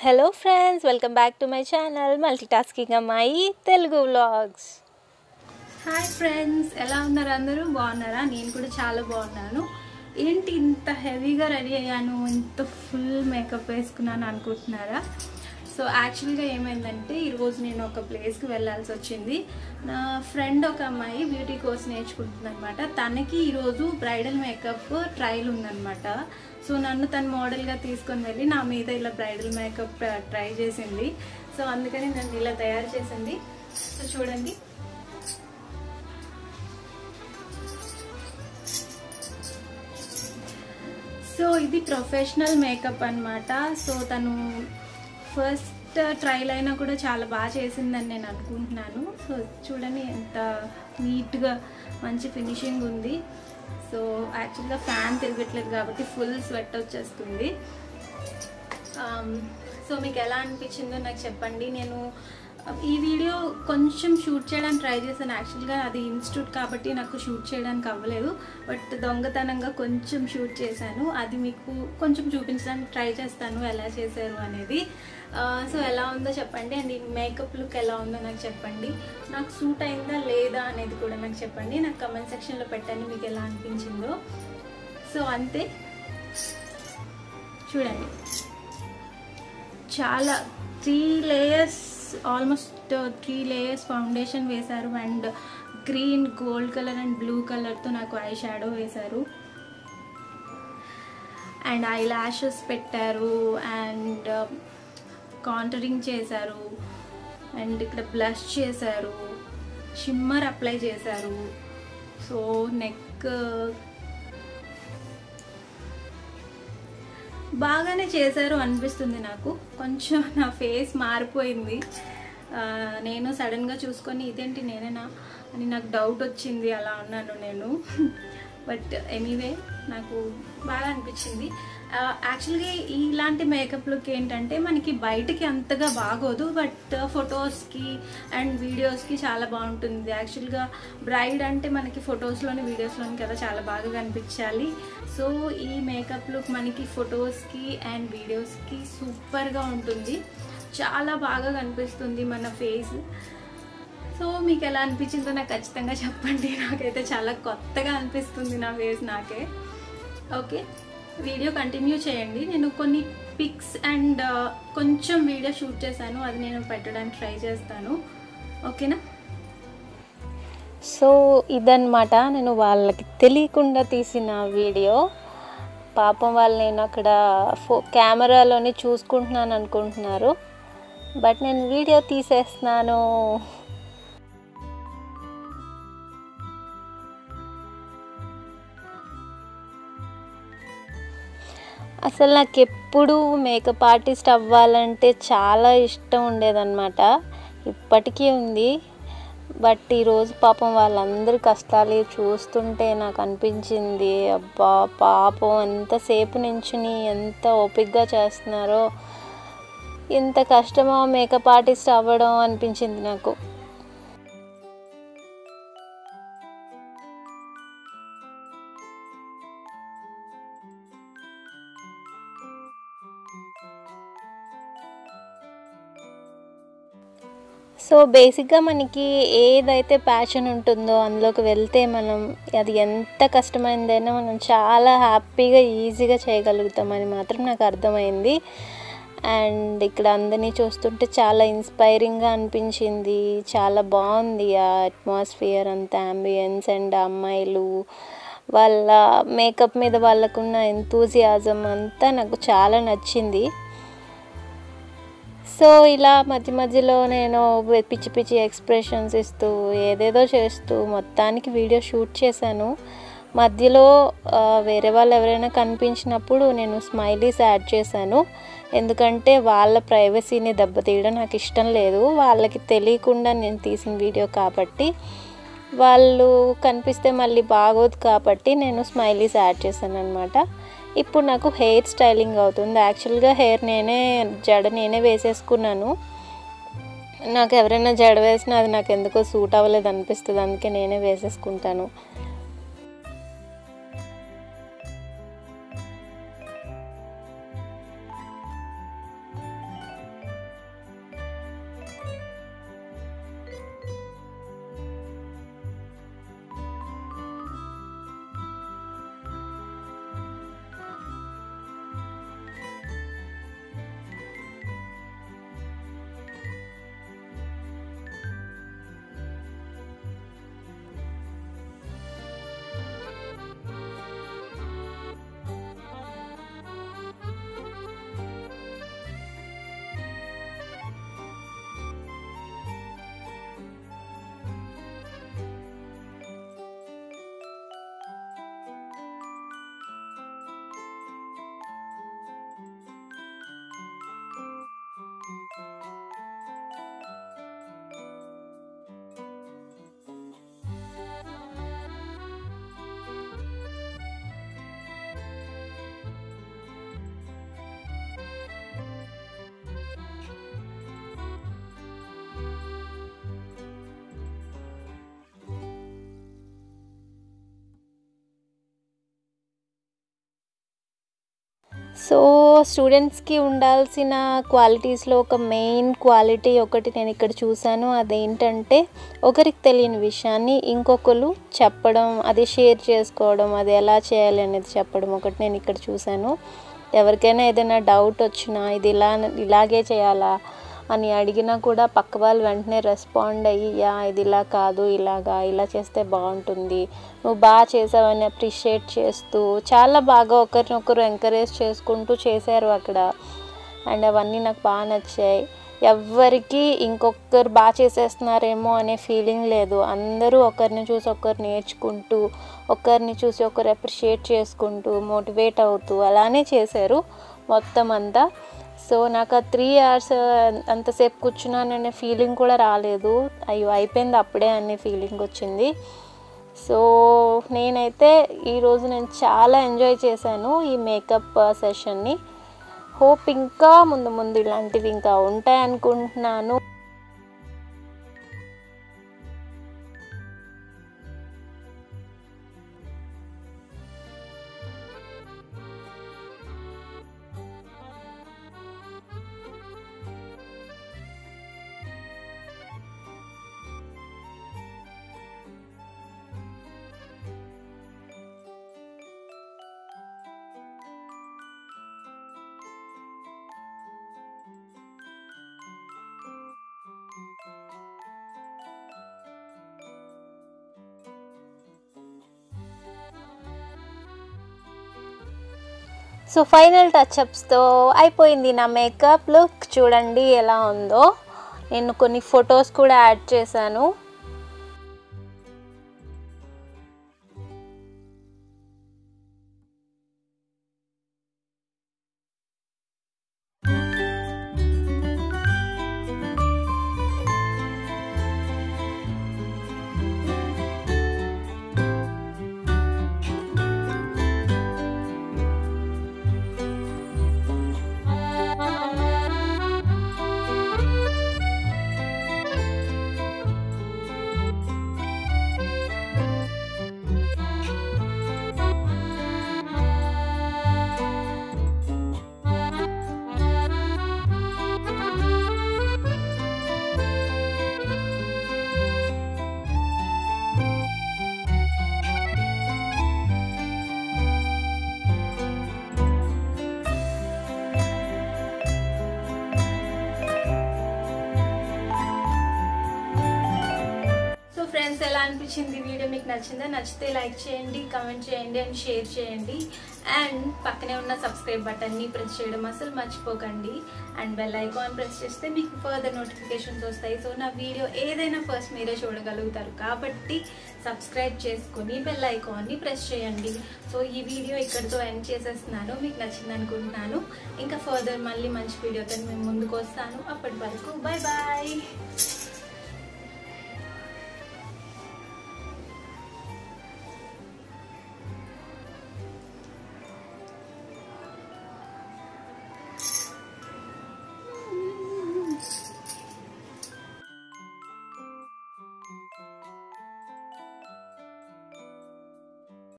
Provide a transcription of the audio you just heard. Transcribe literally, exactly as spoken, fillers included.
Hello friends, welcome back to my channel multitasking అమ్మాయి Telugu vlogs. Hi friends, ఎలా ఉన్నారు? అందరూ బాగున్నారా? నేను కూడా చాలా బాగున్నాను. ఏంటి ఇంత హెవీగా రెడీ అయ్యాను, ఇంత ఫుల్ మేకప్ వేసుకున్నాను అనుకుంటున్నారా? సో యాక్చువల్గా ఏమైందంటే ఈరోజు నేను ఒక ప్లేస్కి వెళ్ళాల్సి వచ్చింది. నా ఫ్రెండ్ ఒక అమ్మాయి బ్యూటీ కోర్స్ నేర్చుకుంటుంది అనమాట. తనకి ఈరోజు బ్రైడల్ మేకప్ ట్రయల్ ఉందన్నమాట. సో నన్ను తను మోడల్గా తీసుకొని వెళ్ళి నా మీద ఇలా బ్రైడల్ మేకప్ ట్రై చేసింది. సో అందుకని నన్ను ఇలా తయారు చేసింది. సో చూడండి, సో ఇది ప్రొఫెషనల్ మేకప్ అనమాట. సో తను ఫస్ట్ ట్రైల్ అయినా కూడా చాలా బాగా చేసిందని నేను అనుకుంటున్నాను. సో చూడండి ఎంత నీట్గా మంచి ఫినిషింగ్ ఉంది. సో యాక్చువల్గా ఫ్యాన్ తిరగట్లేదు కాబట్టి ఫుల్ స్వెట్ వచ్చేస్తుంది. సో మీకు ఎలా అనిపించిందో నాకు చెప్పండి. నేను ఈ వీడియో కొంచెం షూట్ చేయడానికి ట్రై చేశాను. యాక్చువల్గా అది ఇన్స్టిట్యూట్ కాబట్టి నాకు షూట్ చేయడానికి అవ్వలేదు, బట్ దొంగతనంగా కొంచెం షూట్ చేశాను. అది మీకు కొంచెం చూపించడానికి ట్రై చేస్తాను ఎలా చేశారు అనేది. సో ఎలా ఉందో చెప్పండి, అండ్ ఈ మేకప్ లుక్ ఎలా ఉందో నాకు చెప్పండి. నాకు సూట్ అయిందా లేదా అనేది కూడా నాకు చెప్పండి. నాకు కమెంట్ సెక్షన్లో పెట్టండి మీకు ఎలా అనిపించిందో. సో అంతే, చూడండి చాలా three layers almost three layers foundation వేశారు, and green, gold colour and blue కలర్తో నాకు ఐ షాడో వేశారు, అండ్ ఐ ల్యాషెస్ పెట్టారు, అండ్ కాంటరింగ్ చేశారు, అండ్ ఇక్కడ బ్లష్ చేశారు, షిమ్మర్ అప్లై చేశారు. సో నెక్ బాగానే చేశారు అనిపిస్తుంది నాకు. కొంచెం నా ఫేస్ మారిపోయింది. నేను సడన్గా చూసుకొని ఇదేంటి నేనేనా అని నాకు డౌట్ వచ్చింది. అలా ఉన్నాను నేను. బట్ ఎనీవే నాకు బాగా అనిపించింది. యాక్చువల్గా ఇలాంటి మేకప్ లుక్ ఏంటంటే మనకి బయటకి అంతగా బాగోదు, బట్ ఫొటోస్కి అండ్ వీడియోస్కి చాలా బాగుంటుంది. యాక్చువల్గా బ్రైడ్ అంటే మనకి ఫొటోస్లోని వీడియోస్లోని కదా చాలా బాగా కనిపించాలి. సో ఈ మేకప్ లుక్ మనకి ఫొటోస్కి అండ్ వీడియోస్కి సూపర్గా ఉంటుంది. చాలా బాగా కనిపిస్తుంది మన ఫేస్. సో మీకు ఎలా అనిపించిందో నాకు ఖచ్చితంగా చెప్పండి. నాకైతే చాలా కొత్తగా అనిపిస్తుంది నా ఫేస్ నాకే. ఓకే, వీడియో కంటిన్యూ చేయండి. నేను కొన్ని పిక్స్ అండ్ కొంచెం వీడియో షూట్ చేశాను, అది నేను పెట్టడానికి ట్రై చేస్తాను. ఓకేనా? సో ఇదన్నమాట నేను వాళ్ళకి తెలియకుండా తీసిన వీడియో. పాపం వాళ్ళు నేను అక్కడ ఫో కెమెరాలోని చూసుకుంటున్నాను అనుకుంటున్నారు, బట్ నేను వీడియో తీసేస్తున్నాను. అసలు నాకు ఎప్పుడు మేకప్ ఆర్టిస్ట్ అవ్వాలంటే చాలా ఇష్టం ఉండేదన్నమాట, ఇప్పటికీ ఉంది. బట్ ఈరోజు పాపం వాళ్ళందరి కష్టాలు చూస్తుంటే నాకు అనిపించింది, అబ్బా పాపం ఎంతసేపు నించుని ఎంత ఓపికగా చేస్తున్నారో, ఇంత కష్టమో మేకప్ ఆర్టిస్ట్ అవ్వడం అనిపించింది నాకు. సో బేసిక్గా మనకి ఏదైతే ప్యాషన్ ఉంటుందో అందులోకి వెళ్తే మనం అది ఎంత కష్టమైందైనా మనం చాలా హ్యాపీగా ఈజీగా చేయగలుగుతామని మాత్రం నాకు అర్థమైంది. అండ్ ఇక్కడ అందరినీ చూస్తుంటే చాలా ఇన్స్పైరింగ్గా అనిపించింది. చాలా బాగుంది ఆ అట్మాస్ఫియర్ అంతా, అంబియన్స్ అండ్ అమ్మాయిలు వాళ్ళ మేకప్ మీద వాళ్ళకున్న ఎంతూజియాజం అంతా నాకు చాలా నచ్చింది. సో ఇలా మధ్య మధ్యలో నేను పిచ్చి పిచ్చి ఎక్స్ప్రెషన్స్ ఇస్తూ ఏదేదో చేస్తూ మొత్తానికి వీడియో షూట్ చేశాను. మధ్యలో వేరే వాళ్ళు ఎవరైనా కనిపించినప్పుడు నేను స్మైలీస్ యాడ్ చేశాను, ఎందుకంటే వాళ్ళ ప్రైవసీని దెబ్బతీయడం నాకు ఇష్టం లేదు. వాళ్ళకి తెలియకుండా నేను తీసిన వీడియో కాబట్టి వాళ్ళు కనిపిస్తే మళ్ళీ బాగోదు కాబట్టి నేను స్మైలీస్ యాడ్ చేశాను అనమాట. ఇప్పుడు నాకు హెయిర్ స్టైలింగ్ అవుతుంది. యాక్చువల్గా హెయిర్ నేనే జడ నేనే వేసేసుకున్నాను. నాకు ఎవరైనా జడ వేసినా అది నాకు ఎందుకో సూట్ అవ్వలేదు అనిపిస్తుంది, అందుకే నేనే వేసేసుకుంటాను. సో స్టూడెంట్స్కి ఉండాల్సిన క్వాలిటీస్లో ఒక మెయిన్ క్వాలిటీ ఒకటి నేను ఇక్కడ చూశాను. అదేంటంటే ఒకరికి తెలియని విషయాన్ని ఇంకొకరు చెప్పడం, అది షేర్ చేసుకోవడం, అది ఎలా చేయాలి అనేది చెప్పడం ఒకటి నేను ఇక్కడ చూశాను. ఎవరికైనా ఏదైనా డౌట్ వచ్చినా ఇది ఇలా ఇలాగే చేయాలా అని అడిగినా కూడా పక్క వాళ్ళు వెంటనే రెస్పాండ్ అయ్యి, యా ఇది ఇలా కాదు, ఇలాగా ఇలా చేస్తే బాగుంటుంది, నువ్వు బాగా చేసావని అప్రిషియేట్ చేస్తూ చాలా బాగా ఒకరినొకరు ఎంకరేజ్ చేసుకుంటూ చేశారు అక్కడ. అండ్ అవన్నీ నాకు బాగా నచ్చాయి. ఎవ్వరికి ఇంకొకరు బాగా చేసేస్తున్నారేమో అనే ఫీలింగ్ లేదు. అందరూ ఒకరిని చూసి ఒకరు నేర్చుకుంటూ, ఒకరిని చూసి ఒకరు అప్రిషియేట్ చేసుకుంటూ, మోటివేట్ అవుతూ అలానే చేశారు మొత్తం అంతా. సో నాకు ఆ త్రీ అవర్స్ అంతసేపు కూర్చున్నాననే ఫీలింగ్ కూడా రాలేదు. అయ్యో అయిపోయింది అప్పుడే అనే ఫీలింగ్ వచ్చింది. సో నేనైతే ఈరోజు నేను చాలా ఎంజాయ్ చేశాను ఈ మేకప్ సెషన్ని. హోప్ ఇంకా ముందు ముందు ఇలాంటివి ఇంకా ఉంటాయి అనుకుంటున్నాను. సో ఫైనల్ టచ్అప్స్తో అయిపోయింది నా మేకప్ లుక్. చూడండి ఎలా ఉందో. నేను కొన్ని ఫొటోస్ కూడా యాడ్ చేశాను. ఫ్రెండ్స్, ఎలా అనిపించింది వీడియో? మీకు నచ్చిందా? నచ్చితే లైక్ చేయండి, కమెంట్ చేయండి అండ్ షేర్ చేయండి. అండ్ పక్కనే ఉన్న సబ్స్క్రైబ్ బటన్ని ప్రెస్ చేయడం అసలు మర్చిపోకండి. అండ్ బెల్ ఐకాన్ ప్రెస్ చేస్తే మీకు ఫర్దర్ నోటిఫికేషన్స్ వస్తాయి. సో నా వీడియో ఏదైనా ఫస్ట్ మీరే చూడగలుగుతారు కాబట్టి సబ్స్క్రైబ్ చేసుకుని బెల్ ఐకాన్ని ప్రెస్ చేయండి. సో ఈ వీడియో ఇక్కడితో ఎండ్ చేసేస్తున్నాను. మీకు నచ్చింది అనుకుంటున్నాను. ఇంకా ఫర్దర్ మళ్ళీ మంచి వీడియోతో మేము ముందుకు వస్తాను. అప్పటి వరకు బాయ్ బాయ్.